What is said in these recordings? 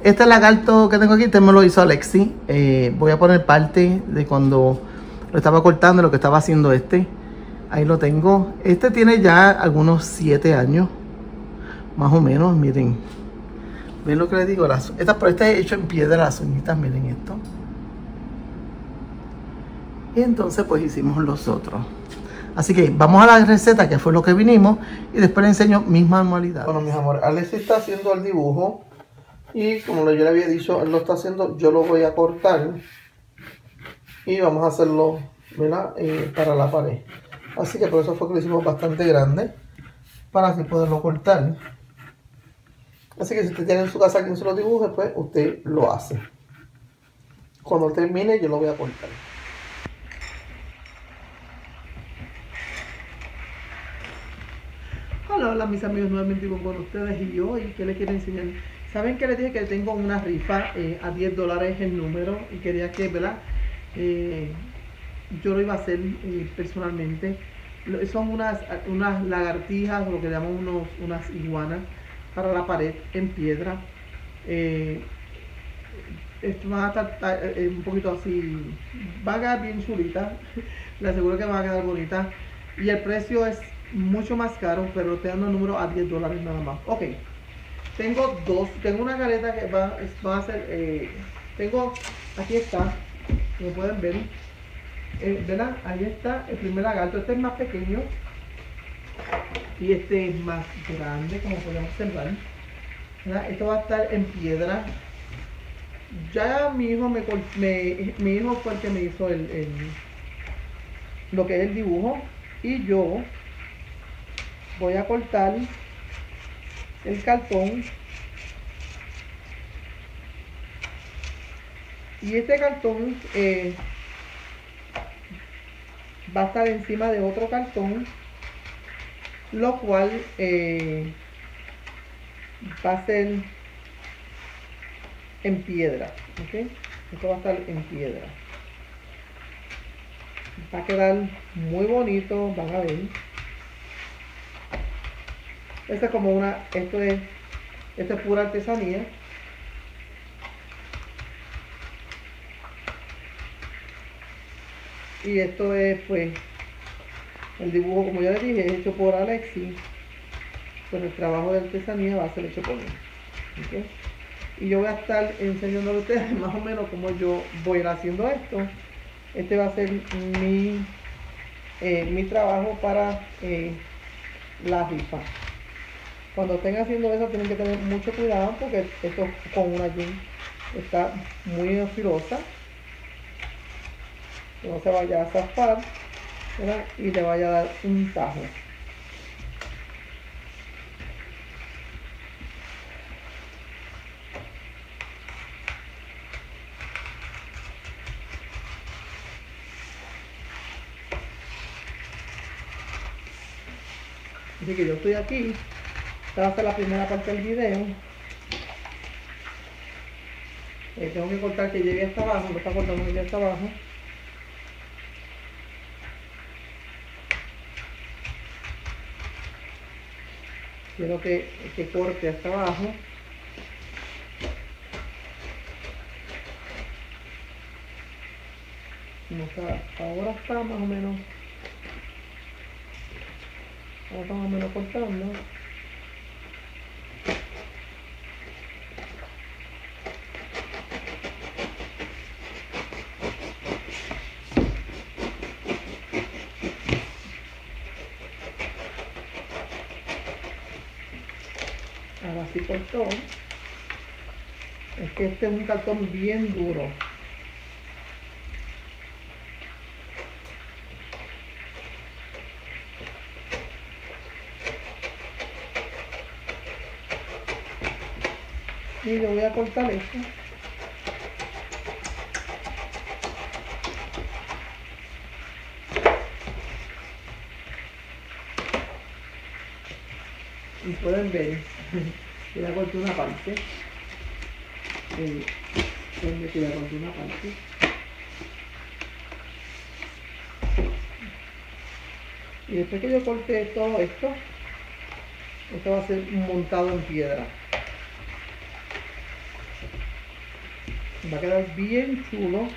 este lagarto que tengo aquí, este me lo hizo Alexi. Voy a poner parte de cuando lo estaba cortando, lo que estaba haciendo este. Ahí lo tengo. Este tiene ya algunos 7 años, más o menos, miren. ¿Ven lo que les digo? Pero este es hecho en piedra, las uñitas, miren esto. Y entonces pues hicimos los otros. Así que vamos a la receta, que fue lo que vinimos, y después les enseño mis manualidades. Bueno, mis amores, Alexi está haciendo el dibujo. Y como yo le había dicho, él lo está haciendo, yo lo voy a cortar. Y vamos a hacerlo, ¿verdad? Para la pared. Así que por eso fue que lo hicimos bastante grande, para así poderlo cortar. Así que si usted tiene en su casa quien se lo dibuje, pues usted lo hace. Cuando termine yo lo voy a cortar. Hola, hola mis amigos, nuevamente con ustedes y hoy que les quiero enseñar. Saben que les dije que tengo una rifa a $10 el número y quería que, ¿verdad? Yo lo iba a hacer personalmente. Son unas lagartijas, o lo que llamamos unas iguanas, para la pared en piedra. Esto van a estar un poquito así, van a quedar bien chulitas. Les aseguro que van a quedar bonitas. Y el precio es mucho más caro, pero estoy dando el número a $10 nada más. Ok, tengo una careta que va a ser, aquí está, como pueden ver, ¿verdad? Ahí está el primer lagarto. Este es más pequeño y este es más grande, como podemos observar, ¿verdad? Esto va a estar en piedra. Ya mi hijo mi hijo fue el que me hizo lo que es el dibujo, y yo voy a cortar el cartón, y este cartón va a estar encima de otro cartón, lo cual va a ser en piedra, ¿ok? Esto va a estar en piedra. Va a quedar muy bonito, van a ver. Esto es como esto es pura artesanía. Y esto es, pues, el dibujo, como ya les dije, es hecho por Alexi. Pero el trabajo de artesanía va a ser hecho por mí, ¿okay? Y yo voy a estar enseñándole a ustedes más o menos cómo yo voy a ir haciendo esto. Este va a ser mi trabajo para la rifa. Cuando estén haciendo eso tienen que tener mucho cuidado, porque esto con una jean está muy filosa. Que no se vaya a zafar, ¿verdad? Y le vaya a dar un tajo. Así que yo estoy aquí. Esta va a ser la primera parte del video. Tengo que cortar que llegue hasta abajo, lo está cortando que llegue hasta abajo. Quiero que corte hasta abajo. Ahora está más o menos. Ahora está más o menos cortando. Ahora sí cortó. Es que este es un cartón bien duro. Y yo voy a cortar esto. Y pueden ver, yo ya corté una parte. Pueden ver que ya corté una parte. Y después que yo corté todo esto va a ser montado en piedra. Va a quedar bien chulo.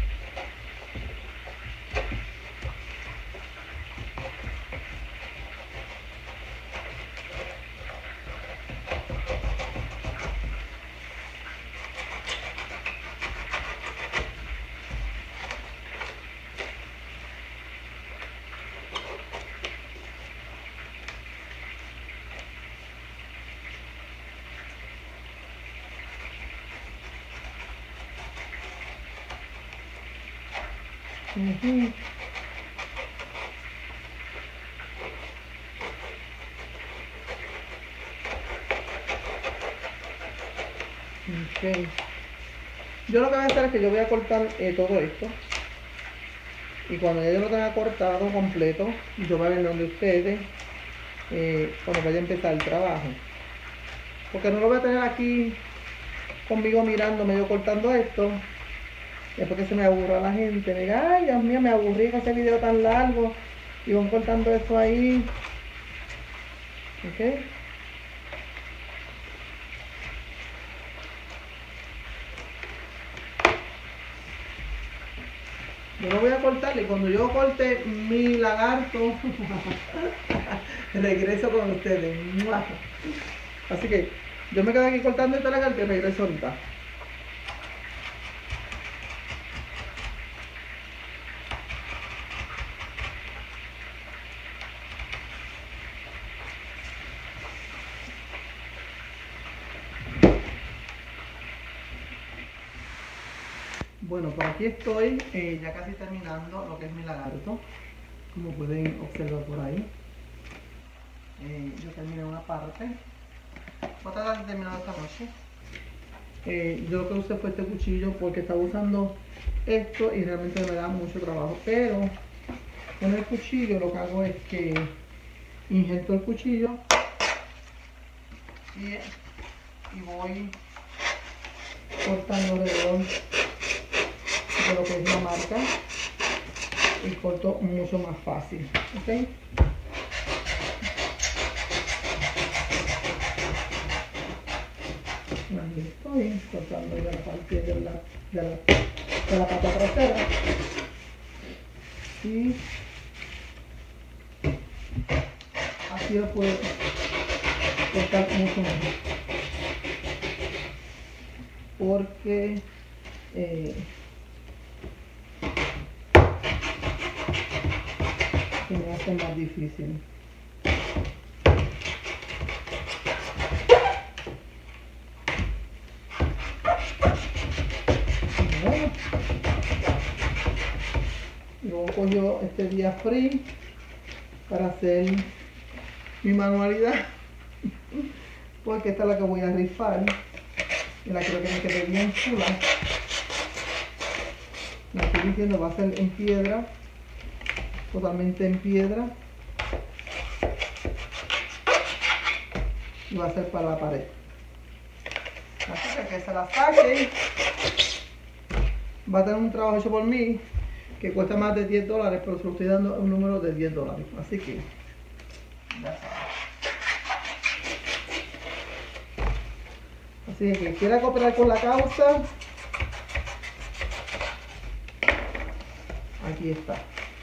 Okay. Yo lo que voy a hacer es que yo voy a cortar todo esto. Y cuando ya yo lo tenga cortado completo, yo voy a ver donde ustedes cuando vaya a empezar el trabajo. Porque no lo voy a tener aquí conmigo mirándome yo cortando esto. Después que se me aburra la gente, me diga, ay Dios mío, me aburrí con ese video tan largo. Y van cortando esto ahí. ¿Ok? Yo lo voy a cortar y cuando yo corte mi lagarto, regreso con ustedes. Así que yo me quedo aquí cortando este lagarto y regreso ahorita. Bueno, por aquí estoy ya casi terminando lo que es mi lagarto, como pueden observar por ahí. Yo terminé una parte, voy a tratar de terminar esta noche. Yo lo que usé fue este cuchillo porque estaba usando esto y realmente me da mucho trabajo, pero con el cuchillo lo que hago es que injerto el cuchillo y voy cortando alrededor de lo que es la marca y corto mucho más fácil. ¿Okay? Ahí estoy cortando ya la parte de la pata trasera y así lo puedo cortar mucho mejor porque se me hace más difícil. Bueno, luego cogió este día free para hacer mi manualidad porque esta es la que voy a rifar y la quiero que me quede bien chula. La estoy diciendo, va a ser en piedra, totalmente en piedra, y va a ser para la pared. Así que se la saque. Va a tener un trabajo hecho por mí que cuesta más de $10, pero se lo estoy dando un número de $10. Así que ya sabes. Así que quien quiera cooperar con la causa, aquí está.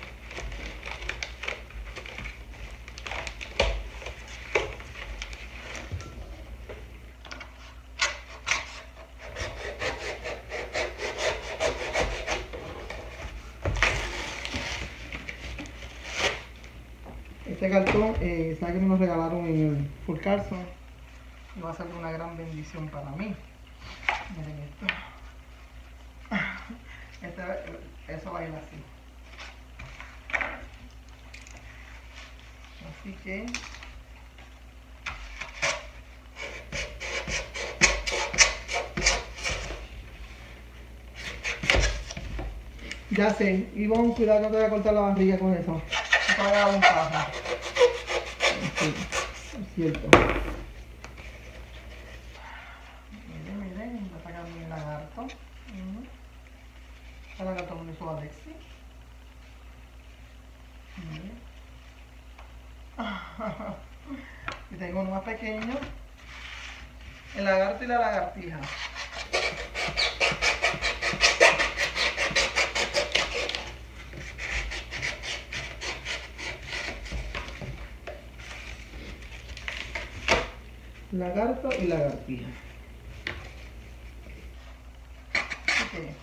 Este cartón, sabe que me lo regalaron en el Full Carson y va a ser una gran bendición para mí. Miren esto. Eso va a ir así. Así que ya sé, y vamos a cuidar, no te voy a cortar la barriga con eso. No te voy a dar un paso. Sí, es cierto. Miren, voy a sacar mi lagarto. Este lagarto me lo hizo Alexi. Y tengo uno más pequeño, el lagarto y la lagartija. lagarto y lagartija. Okay.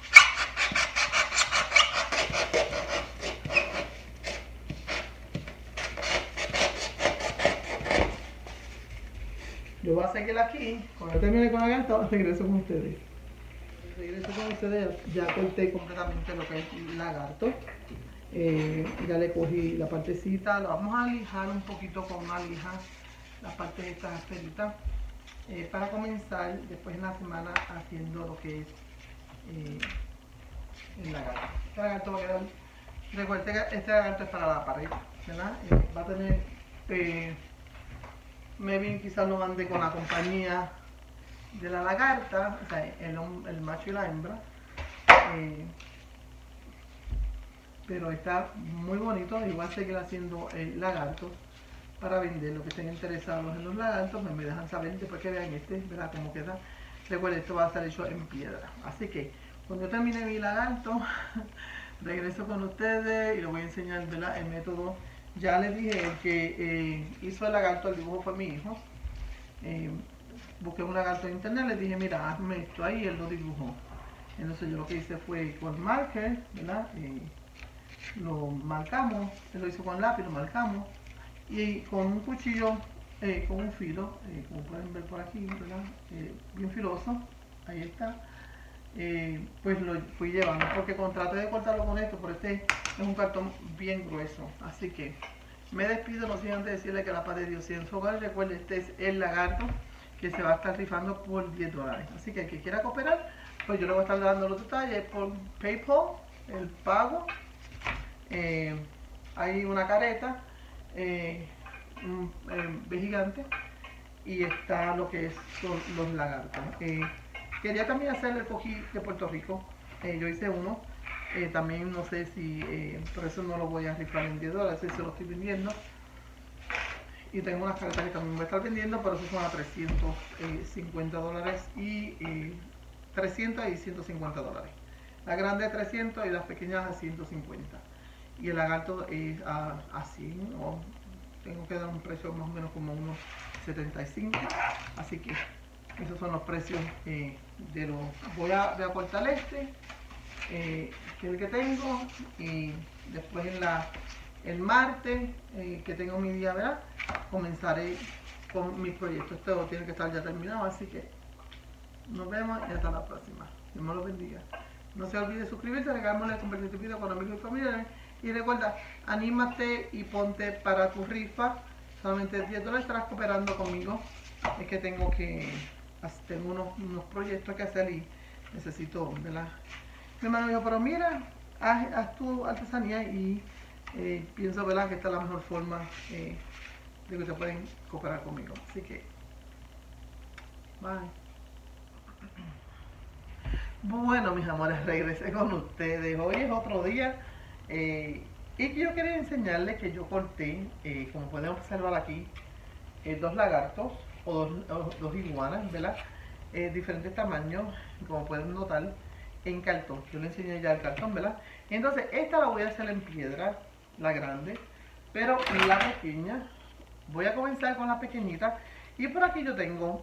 Yo voy a seguir aquí. Cuando termine con la lagarto, regreso con ustedes. Regreso con ustedes. Ya corté completamente lo que es lagarto. Ya le cogí la partecita. Lo vamos a lijar un poquito con una lija. La parte de estas asperitas. Para comenzar después en la semana haciendo lo que es el lagarto. Este lagarto va a quedar. Recuerden que este lagarto es para la pared, ¿verdad? Va a tener. Maybe quizás lo mande con la compañía de la lagarta, o sea, el macho y la hembra. Pero está muy bonito. Igual seguir haciendo lagartos para vender. Los que estén interesados en los lagartos, pues me dejan saber después que vean ¿verdad? Cómo queda. Recuerden, esto va a estar hecho en piedra. Así que cuando yo termine mi lagarto, regreso con ustedes y les voy a enseñar, ¿verdad? El método. Ya les dije, el que hizo el lagarto, el dibujo fue mi hijo. Busqué un lagarto en internet, les dije, mira, hazme esto ahí, y él lo dibujó. Entonces yo lo que hice fue con marker, ¿verdad? Lo marcamos, él lo hizo con lápiz, lo marcamos. Y con un cuchillo, con un filo, como pueden ver por aquí, ¿verdad? Bien filoso, ahí está. Pues lo fui llevando, porque traté de cortarlo con esto, pero este es un cartón bien grueso. Así que me despido, no sin antes decirle que la paz de Dios sea en su hogar. Recuerden, este es el lagarto que se va a estar rifando por $10. Así que el que quiera cooperar, pues yo le voy a estar dando los detalles por PayPal, el pago. Hay una careta, un B gigante, y está lo que son los lagartos. Quería también hacer el cojí de Puerto Rico. Yo hice uno. También no sé si, por eso no lo voy a rifar en $10, ese se lo estoy vendiendo. Y tengo unas caretas que también voy a estar vendiendo, pero eso son a $350 y 300 y $150. La grande a 300 y las pequeñas a 150. Y el lagarto es a 100, o tengo que dar un precio más o menos como unos 75. Así que esos son los precios de los. Voy a cortar este, que es el que tengo, y después el martes, que tengo mi día, ¿verdad? Comenzaré con mis proyectos. Esto tiene que estar ya terminado, así que nos vemos y hasta la próxima. Dios me los bendiga. No se olvide suscribirse, regámosle, compartir tu video con amigos y familiares. Y recuerda, anímate y ponte para tu rifa. Solamente $10 estarás cooperando conmigo. Es que tengo unos proyectos que hacer y necesito, ¿verdad? Mi hermano dijo, pero mira, haz tu artesanía y pienso, ¿verdad?, que esta es la mejor forma de que te pueden cooperar conmigo. Así que, bye. Bueno, mis amores, regresé con ustedes. Hoy es otro día y yo quería enseñarles que yo corté, como pueden observar aquí, dos lagartos o dos iguanas, ¿verdad? Diferentes tamaños, como pueden notar, en cartón. Yo les enseñé ya el cartón, ¿verdad? Entonces, esta la voy a hacer en piedra, la grande, pero la pequeña, voy a comenzar con la pequeñita. Y por aquí yo tengo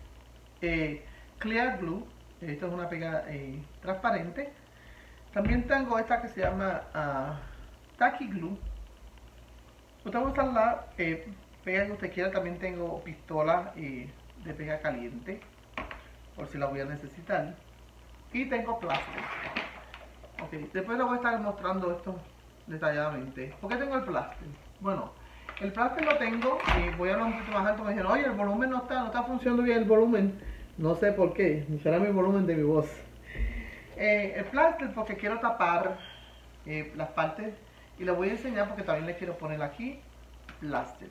Clear Glue. Esto es una pega transparente. También tengo esta que se llama Tacky Glue. Usted va a usar la pega que usted quiera. También tengo pistola de pega caliente, por si la voy a necesitar. Y tengo plástico. Ok, después les voy a estar mostrando esto detalladamente. ¿Por qué tengo el plástico? Bueno, el plástico lo tengo y voy a hablar un poquito más alto. Me dijeron, oye, el volumen no está funcionando bien el volumen. No sé por qué, ni será mi volumen de mi voz. El plástico porque quiero tapar las partes y les voy a enseñar porque también les quiero poner aquí plástico.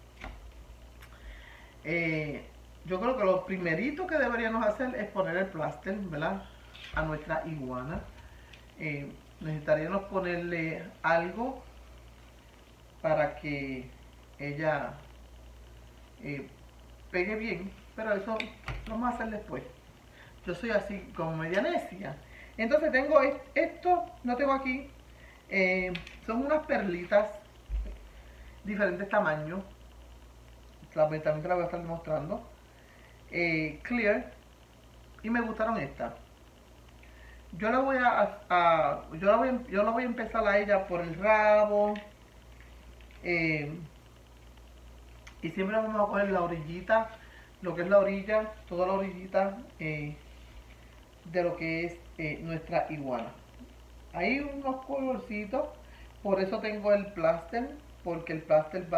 Yo creo que lo primerito que deberíamos hacer es poner el plástico, ¿verdad?, a nuestra iguana. Necesitaríamos ponerle algo para que ella pegue bien, pero eso lo vamos a hacer después. Yo soy así como media necia. Entonces tengo esto, lo tengo aquí. Son unas perlitas, diferentes tamaños. También te las voy a estar mostrando. clear y me gustaron estas. Yo la voy yo la voy a empezar a ella por el rabo. eh, y siempre vamos a coger la orillita, lo que es la orilla, toda la orillita de lo que es nuestra iguana. Hay unos colorcitos, por eso tengo el plaster, porque el plaster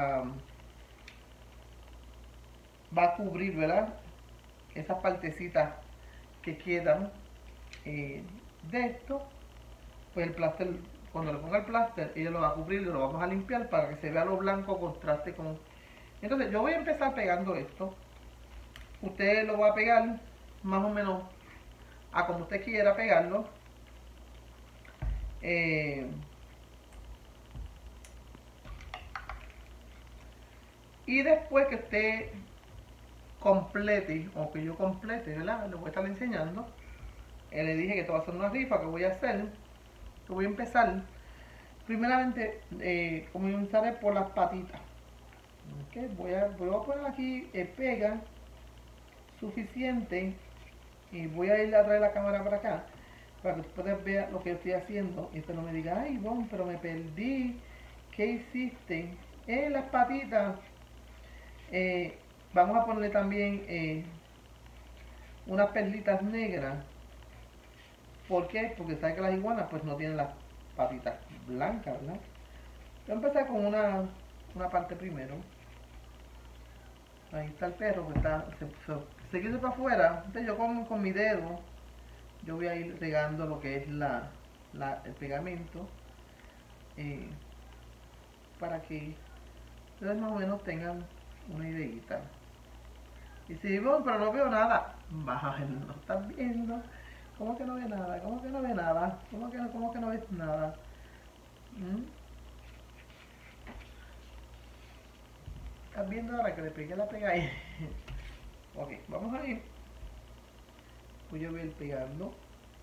va a cubrir, ¿verdad? Esas partecitas que quedan de esto, pues el plaster, cuando le ponga el plaster, ella lo va a cubrir y lo vamos a limpiar para que se vea lo blanco contraste con... Entonces yo voy a empezar pegando esto. Usted lo va a pegar más o menos a como usted quiera pegarlo. Y después que usted complete, o que yo complete, ¿verdad? Le voy a estar enseñando. Le dije que esto va a ser una rifa que voy a hacer. Que voy a empezar. Primeramente, comenzaré por las patitas. Okay, voy a poner aquí pega suficiente. Y voy a ir a traer la cámara para acá. Para que ustedes vean lo que estoy haciendo. Y usted no me diga, ay, Bon, pero me perdí. ¿Qué hiciste? Las patitas. Vamos a ponerle también unas perlitas negras. ¿Por qué? Porque sabe que las iguanas pues no tienen las patitas blancas, ¿verdad? Yo empecé con una parte primero. Ahí está el perro que se quiso para afuera. Entonces yo con mi dedo, yo voy a ir regando lo que es el pegamento. Para que ustedes más o menos tengan una ideita. Y si digo, pero no veo nada, baja, no estás viendo. ¿Cómo que no ve nada? ¿Cómo que no ve nada? ¿Cómo que no ves nada? ¿Estás viendo ahora que le pegué la pega ahí? Ok, vamos a ir. Voy a ir pegando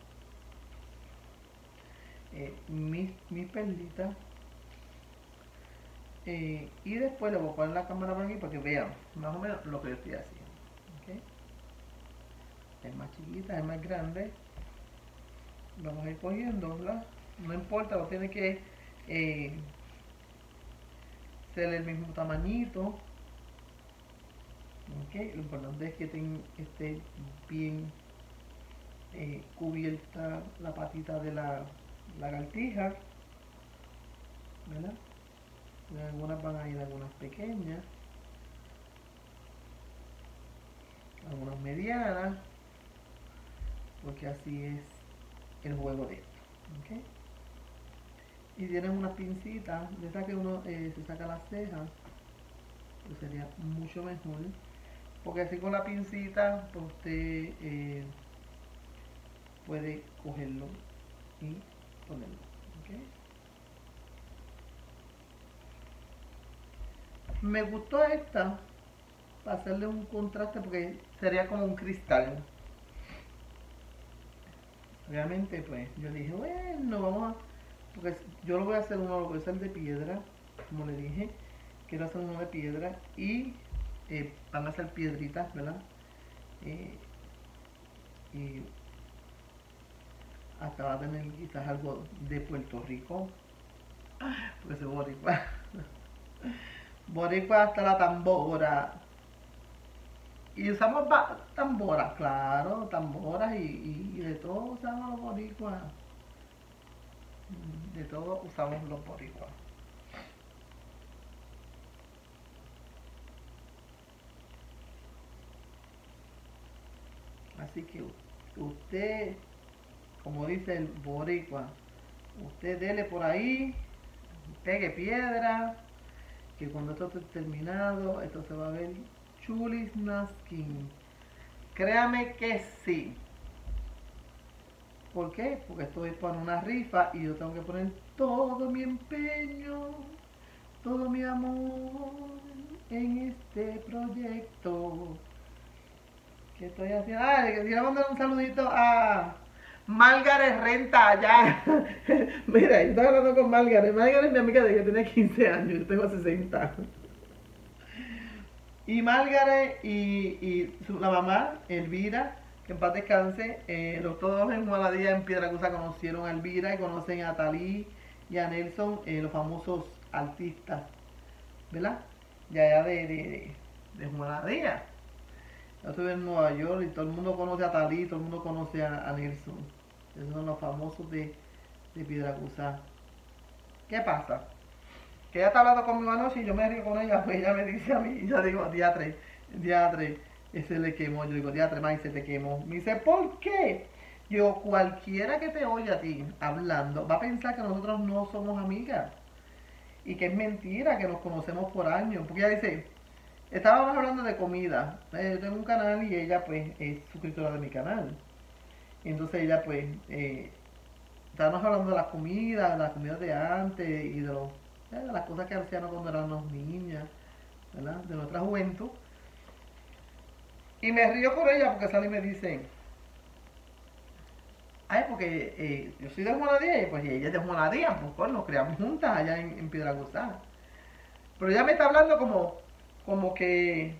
mis perlitas. Y después le voy a poner la cámara por aquí para que vean más o menos lo que yo estoy haciendo. ¿Okay? Es más chiquita, es más grande. Vamos a ir cogiendo, ¿verdad? No importa, no tiene que ser el mismo tamañito. ¿Okay? Lo importante es que esté bien cubierta la patita de la lagartija, ¿verdad? Algunas van a ir, algunas pequeñas, algunas medianas, porque así es el juego de esto. ¿Okay? Y tienen una pincita de esa que uno se saca las cejas, pues sería mucho mejor, porque así con la pincita pues usted puede cogerlo y ponerlo. ¿Okay? Me gustó esta para hacerle un contraste porque sería como un cristal. Obviamente pues yo dije, bueno, vamos a... Porque yo lo voy a hacer uno, lo voy a hacer de piedra, como le dije. Quiero hacer uno de piedra y van a ser piedritas, ¿verdad? Y hasta va a tener quizás algo de Puerto Rico, porque soy boricua. Boricua hasta la tambora. Y usamos tamboras, claro, tamboras y de todo usamos los boricuas. De todo usamos los boricuas. Así que usted, como dice el boricua, usted dele por ahí, pegue piedra, que cuando esto esté terminado, esto se va a ver chulis naskin. Créame que sí. ¿Por qué? Porque estoy para una rifa y yo tengo que poner todo mi empeño, todo mi amor en este proyecto que estoy haciendo. Que quisiera mandar un saludito a Margaret Renta allá. Mira, yo estaba hablando con Margaret. Margaret es mi amiga de que tiene 15 años, yo tengo 60. Y Margaret la mamá, Elvira, que en paz descanse, los todos en Juanadía, en Piedracusa, conocieron a Elvira y conocen a Talí y a Nelson, los famosos artistas, ¿verdad? De allá de Juanadía. Yo estuve en Nueva York y todo el mundo conoce a Talí, todo el mundo conoce a Nelson. Esos son los famosos de Piedracusa. ¿Qué pasa? Que ella está hablando conmigo anoche y yo me río con ella, pues ella me dice a mí, y yo digo, diatre, ese le quemó, yo digo, diatre, ma, y se te quemó. Me dice, ¿por qué? Yo, cualquiera que te oye a ti hablando, va a pensar que nosotros no somos amigas. Y que es mentira, que nos conocemos por años. Porque ella dice, estábamos hablando de comida. Yo tengo un canal y ella, pues, es suscriptora de mi canal. Y entonces ella, pues, estábamos hablando de las comidas de antes y de las cosas que hacíamos cuando éramos niñas, ¿verdad? De nuestra juventud. Y me río con ella porque sale y me dice, ay, porque yo soy de Juanadía y pues ella es de Juanadía, pues nos criamos juntas allá en Piedraguzá. Pero ella me está hablando como que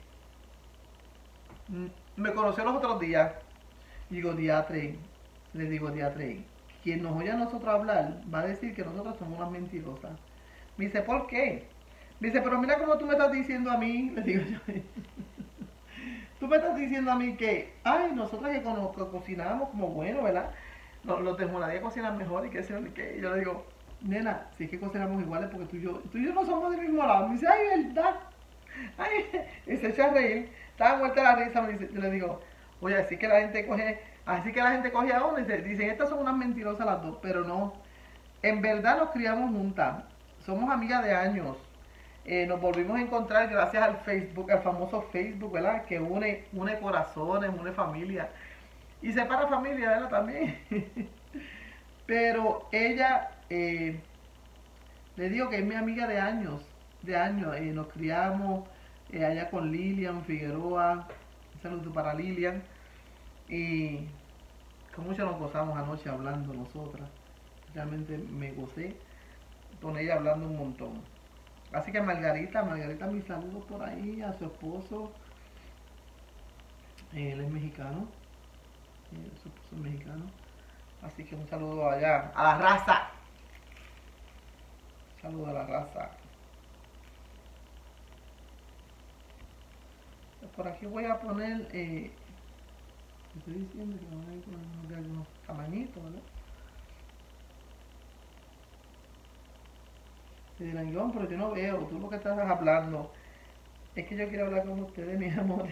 me conoció los otros días. Y digo, le digo, diatre, quien nos oye a nosotros hablar va a decir que nosotros somos unas mentirosas. Me dice, ¿por qué? Me dice, pero mira cómo tú me estás diciendo a mí, le digo yo. Tú me estás diciendo a mí que, ay, nosotros que cocinamos como bueno, ¿verdad? Los de Juanadía cocinan mejor y que yo le digo, nena, si es que cocinamos iguales porque tú y yo no somos del mismo lado. Me dice, ay, ¿verdad? Ay, y se echa a reír. Estaba muerta la risa, yo le digo, oye, así que la gente coge a uno y dicen, estas son unas mentirosas las dos, pero no. En verdad nos criamos juntas, somos amigas de años. Nos volvimos a encontrar gracias al Facebook, al famoso Facebook, ¿verdad? Que une corazones, une familia. Y separa familia, ¿verdad? También. Pero ella, le digo que es mi amiga de años, nos criamos allá con Lilian Figueroa, un saludo para Lilian. Y con mucho nos gozamos anoche hablando nosotras. Realmente me gocé con ella hablando un montón. Así que Margarita, mis saludos por ahí a su esposo. Él es mexicano. Su esposo es mexicano. Así que un saludo allá. A la raza. Un saludo a la raza. Por aquí voy a poner. Estoy diciendo que van a ir con algunos tamañitos, ¿verdad? Se dirán, Iván, pero yo no veo, tú lo que estás hablando. Es que yo quiero hablar con ustedes, mis amores.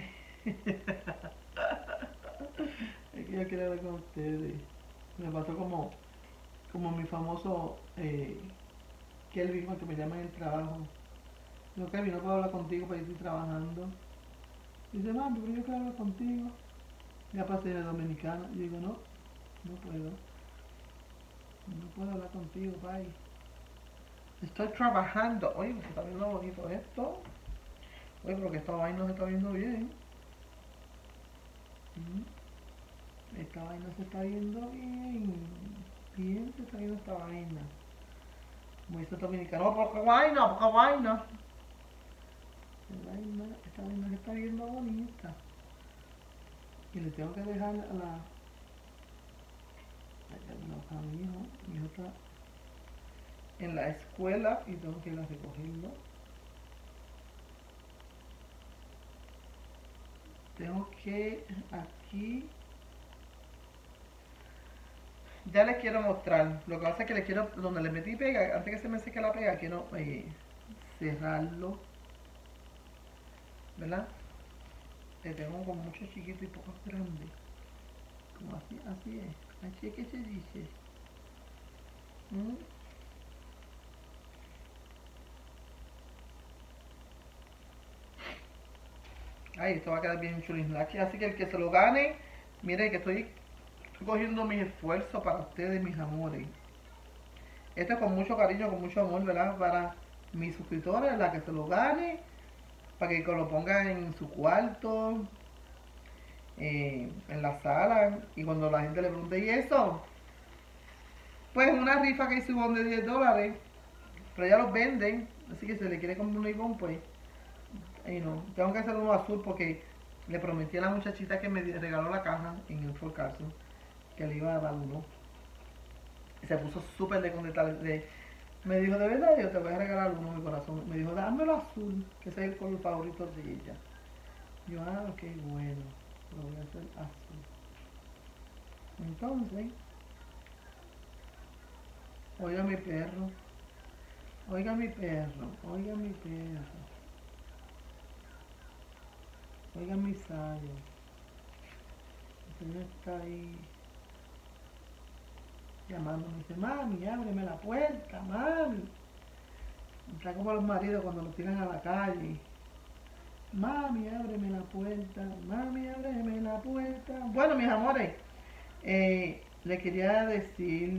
Es que yo quiero hablar con ustedes. Me pasó como mi famoso Kelvin, que me llama en el trabajo. Digo, Kelvin, no puedo hablar contigo porque estoy trabajando. Dice, mami, pero yo quiero hablar contigo. Ya pasé de dominicana. Y digo, no puedo. No puedo hablar contigo, bye. Estoy trabajando. Oye, se está viendo bonito esto. Oye, pero que esta vaina se está viendo bien. Esta vaina se está viendo bien. Bien se está viendo esta vaina. Como dice el dominicano, poca vaina, poca vaina. Esta vaina se está viendo bonita. Y le tengo que dejar a mi hijo. Mi hijo está en la escuela y tengo que ir a recogerlo. Tengo que aquí. Ya les quiero mostrar. Lo que pasa es que les quiero, donde le metí pega, antes que se me seque la pega, quiero cerrarlo. ¿Verdad? Le tengo como mucho chiquito y poco grande. Como así es. Así es que se dice. Ay, esto va a quedar bien chulín. Así que el que se lo gane, mire que estoy cogiendo mis esfuerzos para ustedes, mis amores. Esto es con mucho cariño, con mucho amor, ¿verdad? Para mis suscriptores, la que se lo gane, para que lo pongan en su cuarto, en la sala, y cuando la gente le pregunte, ¿y eso? Pues una rifa que hizo Ivonne de $10, pero ya los venden, así que si le quiere comprar un Ivonne, pues y no, tengo que hacer uno azul porque le prometí a la muchachita que me regaló la caja en el Fort Carson que le iba a dar uno. Y se puso súper de contenta. Me dijo, de verdad, yo te voy a regalar uno, mi corazón. Me dijo, dámelo azul, que ese es el color favorito de ella. Yo, ok, bueno, lo voy a hacer azul. Entonces, oiga mi perro, oiga mi perro, oiga mi perro, oiga mi sayo. El señor está ahí llamándome, dice, mami, ábreme la puerta, mami. Está como los maridos cuando los tiran a la calle. Mami, ábreme la puerta, mami, ábreme la puerta. Bueno, mis amores, le quería decir,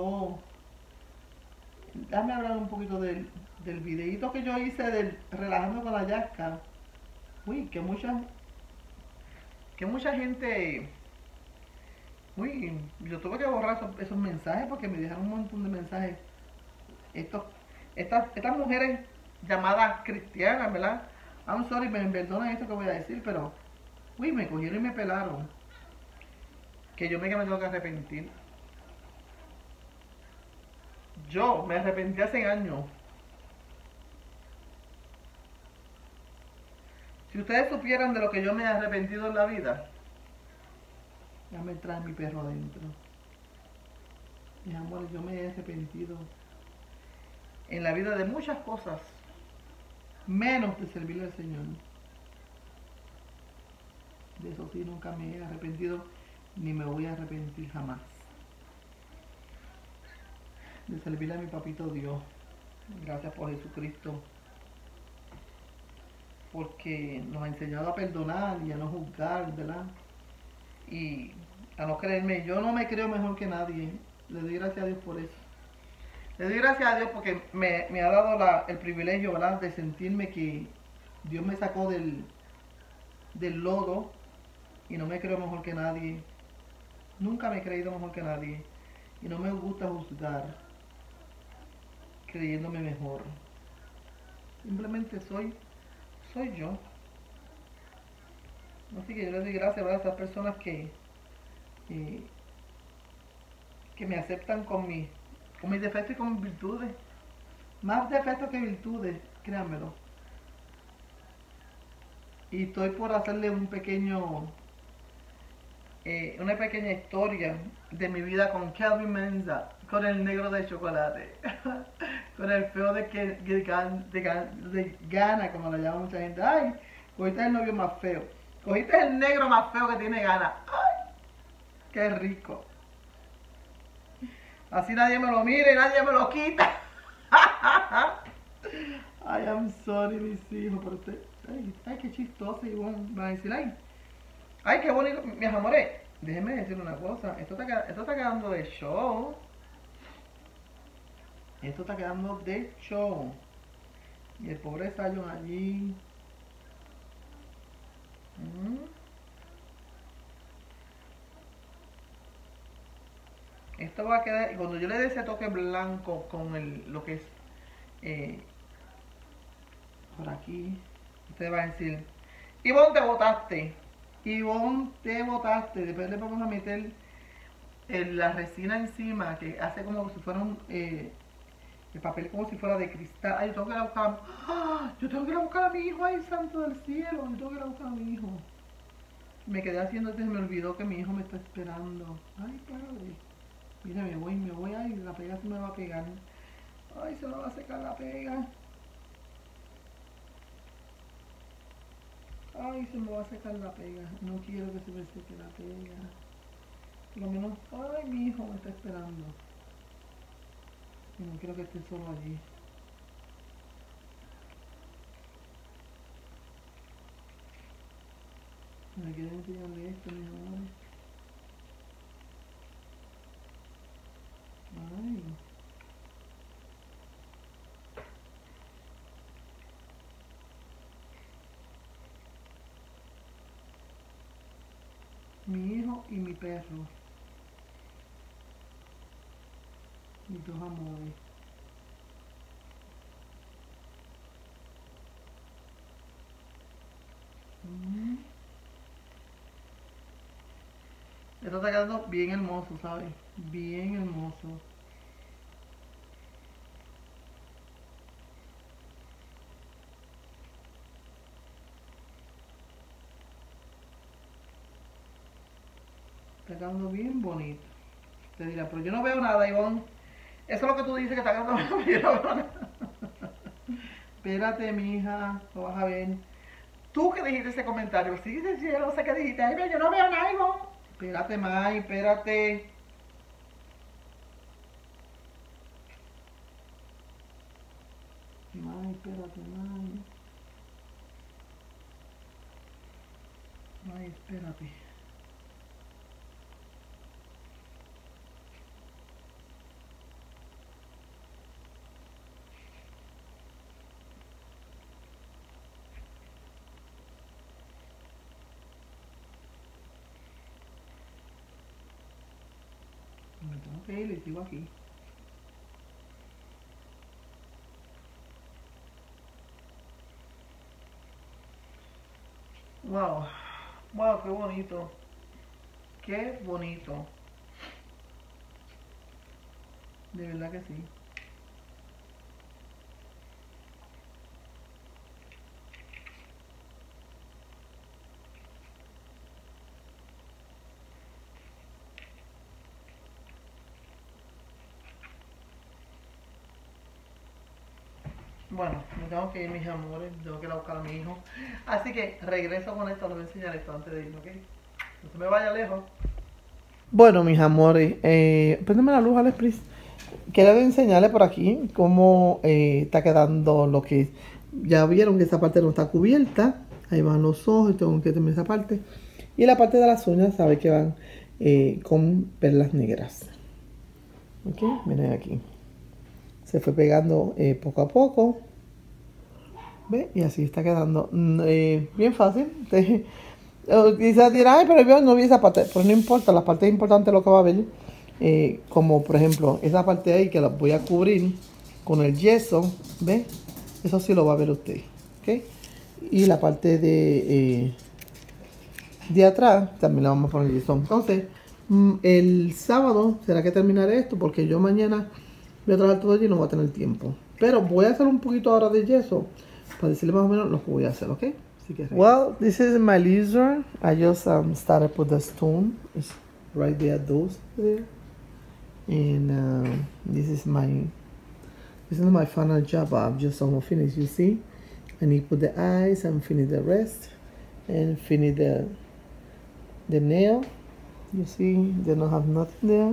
déjame hablar un poquito del videito que yo hice del relajando con la yasca. Uy, que mucha gente, uy, yo tuve que borrar esos mensajes porque me dejaron un montón de mensajes. Estos, estas mujeres llamadas cristianas, ¿verdad? I'm sorry, me perdonan esto que voy a decir, pero, uy, me cogieron y me pelaron. Que yo me tengo que arrepentir. Yo me arrepentí hace años. Si ustedes supieran de lo que yo me he arrepentido en la vida, ya me trae mi perro adentro. Mis amores, yo me he arrepentido en la vida de muchas cosas, menos de servirle al Señor. De eso sí, nunca me he arrepentido, ni me voy a arrepentir jamás. De servirle a mi papito Dios. Gracias por Jesucristo, porque nos ha enseñado a perdonar y a no juzgar, ¿verdad? Y a no creerme. Yo no me creo mejor que nadie. Le doy gracias a Dios por eso. Le doy gracias a Dios porque me ha dado el privilegio, ¿verdad?, de sentirme que Dios me sacó del lodo y no me creo mejor que nadie. Nunca me he creído mejor que nadie. Y no me gusta juzgar creyéndome mejor. Simplemente soy yo. Así que yo le doy gracias, ¿verdad?, a esas personas eh, que me aceptan con mis defectos y con mis virtudes. Más defectos que virtudes, créanmelo. Y estoy por hacerle una pequeña historia de mi vida con Calvin Menza, con el negro de chocolate, con el feo de Ghana, como lo llama mucha gente. Ay, cogiste el novio más feo, cogiste el negro más feo que tiene Ghana. Ay, qué rico. Así nadie me lo mire, nadie me lo quita. Ay, I'm sorry, mis hijos, pero usted, ay, qué chistoso. Y bueno, van a decir, ay, qué bonito. Mis amores, déjenme decir una cosa. Esto está quedando de show. Esto está quedando de show. Y el pobre Zion allí. Esto va a quedar. Y cuando yo le dé ese toque blanco con lo que es por aquí, ustedes van a decir, Ivonne, te botaste. Ivonne, te botaste. Después le vamos a meter la resina encima, que hace como si fuera el papel como si fuera de cristal. Ay, yo tengo que ir a buscar. ¡Ah! Yo tengo que ir a buscar a mi hijo. Ay, santo del cielo. Yo tengo que ir a buscar a mi hijo. Me quedé haciendo antes y me olvidó que mi hijo me está esperando. Ay, padre. Mira, me voy. Ay, la pega se me va a pegar. Ay, se me va a secar la pega. Ay, se me va a secar la pega. No quiero que se me seque la pega. Por lo menos, ay, mi hijo me está esperando. Y no quiero que esté solo allí. Me quieren enseñarle esto, mis amores. Ay. Mi hijo y mi perro. Mis dos amores. Esto está quedando bien hermoso, ¿sabes? Bien hermoso. Está quedando bien bonito. Te dirá, pero yo no veo nada, Ivonne. Eso es lo que tú dices que está quedando bonito, pero yo no veo nada. Espérate, mija, lo vas a ver. Tú que dijiste ese comentario, sí, sí, yo no sé qué dijiste. Ay, yo no veo nada, Ivonne. Espérate, May, espérate. May, espérate, May. May, espérate. Me tengo que ir y sigo aquí. Wow, wow, qué bonito. Qué bonito. De verdad que sí. Bueno, me tengo que ir, mis amores. Tengo que ir a buscar a mi hijo. Así que regreso con esto. Les voy a enseñar esto antes de irme, ¿ok? No se me vaya lejos. Bueno, mis amores, préndeme la luz, Alex, please. Quiero enseñarles por aquí cómo está quedando lo que... Ya vieron que esa parte no está cubierta. Ahí van los ojos, tengo que terminar esa parte. Y la parte de las uñas, sabe que van con perlas negras. Ok, miren aquí. Se fue pegando poco a poco. ¿Ve? Y así está quedando bien fácil. Quizás dirán, ay, pero yo no vi esa parte. Pues no importa, la parte importante es lo que va a ver. Como por ejemplo, esa parte ahí que la voy a cubrir con el yeso. ¿Ve? Eso sí lo va a ver usted. ¿Ok? Y la parte de atrás también la vamos a poner yeso. Entonces, el sábado será que terminaré esto porque yo mañana voy a trabajar todo el día y no voy a tener tiempo. Pero voy a hacer un poquito ahora de yeso para decirle más o menos lo que voy a hacer, ¿ok? Así que, well, this is my laser. I just started with the stone. It's right there, those there. And this is my final job. I'm just almost finished. You see, I need to put the eyes and finish the rest and finish the nail. You see, they don't have nothing there.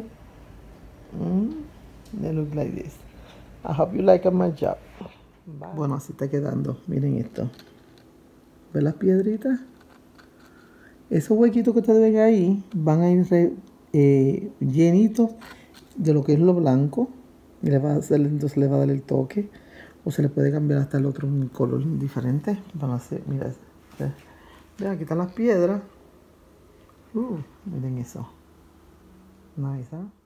They look like this. I hope you like my job. Bye. Bueno, así está quedando. Miren esto. ¿Ven las piedritas? Esos huequitos que ustedes ven ahí van a ir llenitos de lo que es lo blanco. Y le va a hacer, entonces le va a dar el toque. O se le puede cambiar hasta el otro un color diferente. Van a hacer, mira. Vean, aquí están las piedras. Miren eso. Nice, ¿eh?